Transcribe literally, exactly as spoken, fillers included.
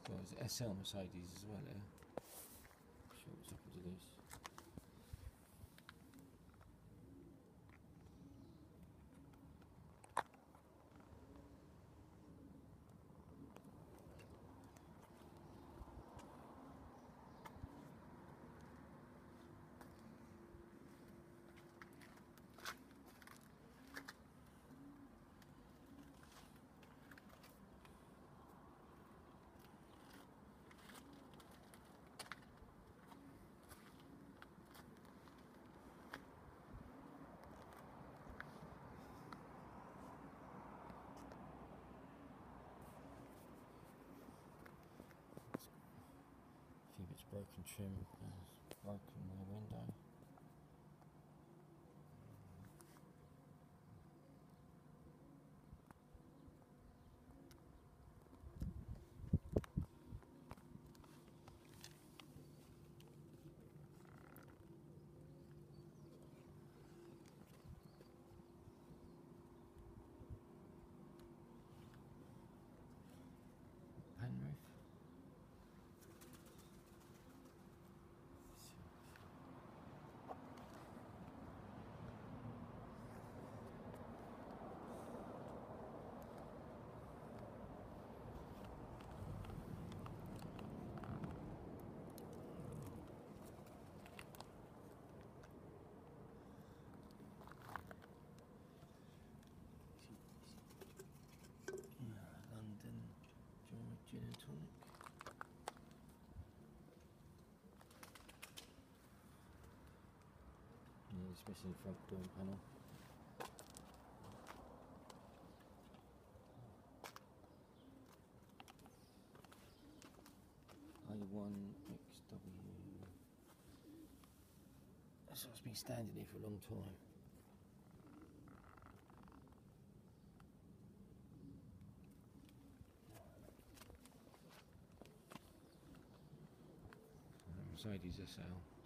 Well, there's S L Mercedes as well there. Not sure what's happened to this. A few bits broken trim, uh, broken my window. Pan roof. Yeah, London Joy Gin and Tonic. Yeah, it's missing the front door panel. A one X W. That's what's been standing here for a long time. Mercedes S L.